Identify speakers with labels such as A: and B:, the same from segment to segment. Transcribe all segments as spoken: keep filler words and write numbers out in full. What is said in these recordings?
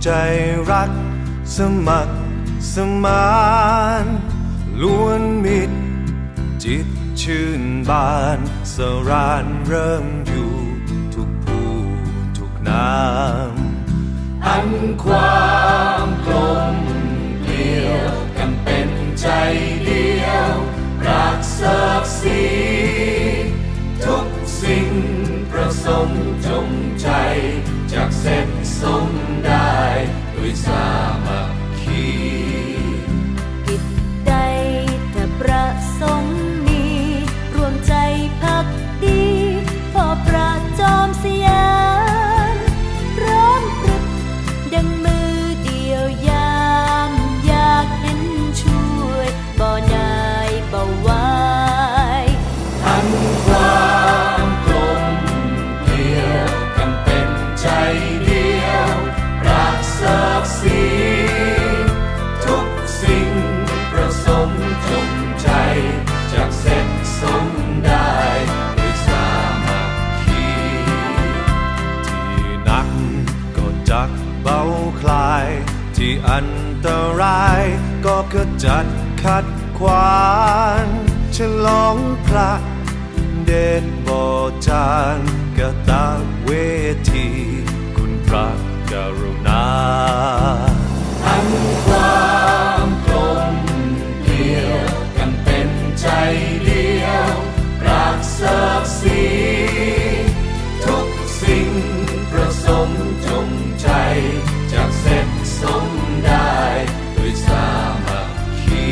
A: ใจรักสมัครสมานล้วนมิตรจิตชื่นบานสรานเริ่มอยู่ทุกผู้ทุกน้ำอันความกลมเกลียวกันเป็นใจเดียวรักเสกสีทุกสิ่งประสมจงใจจากเสร็จสมได้ด้วยสามัคคี
B: กิจใดถ้าประสงค์มีรวมใจพักดีพอประจอมสยามร้อมปรึกดังมือเดียวยามอยากเห็นช่วยบ่นายบ่วาย
A: อันความกลมเกลียวกันเป็นใจเดียวรักเสกสีทุกสิ่งประสมจงใจจากเสร็จสมได้ด้วยสามัคคีที่หนักก็จักเบาคลายที่อันตรายก็ขจัดขัดขวางฉลองพระเดชบ่จางกตเวทีคุณพระกรุณาอันความกลมเกลียวกันเป็นใจเดียวรักเสกสีทุกสิ่งประสมจงใจจากเสร็จสมได้ด้วยสามัคคี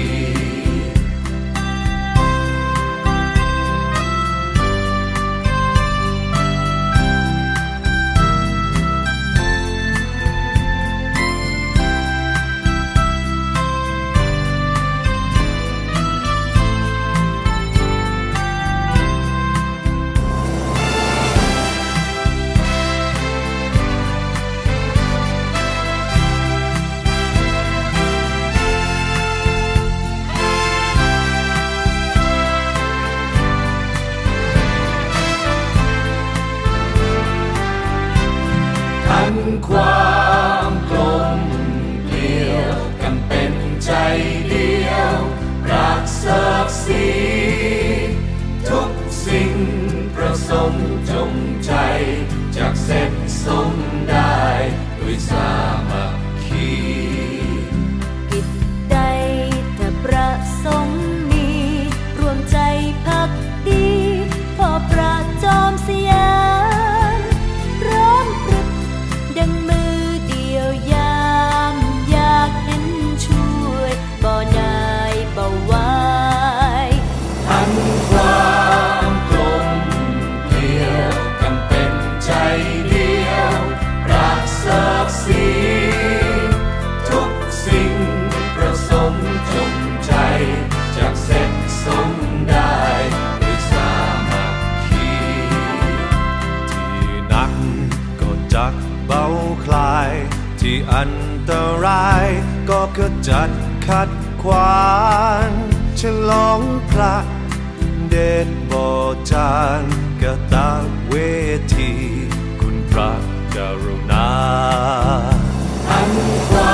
A: ความกลมเกลียวกันเป็นใจเดียวรักเสกสีทุกสิ่งประสมจงใจจากเสร็จสมได้ด้วยสามัคคี
B: กิจใดถ้าประสงค์มีรวมใจพักดีพอประจอมสยามร้อมปรึกดังมือเดียวยามอยากเห็นช่วยบ่นายบ่วาย
A: อันความกลมเกลียวกันเป็นใจเดียวรักเสกสีทุกสิ่งประสมจงใจจากเสร็จสมได้ด้วยสามัคคีที่หนักก็จักเบาคลายที่อันตรายก็ขจัดขัดขวางฉลองพระเดชบ่จางกตเวทีคุณพระกรุณาอันคว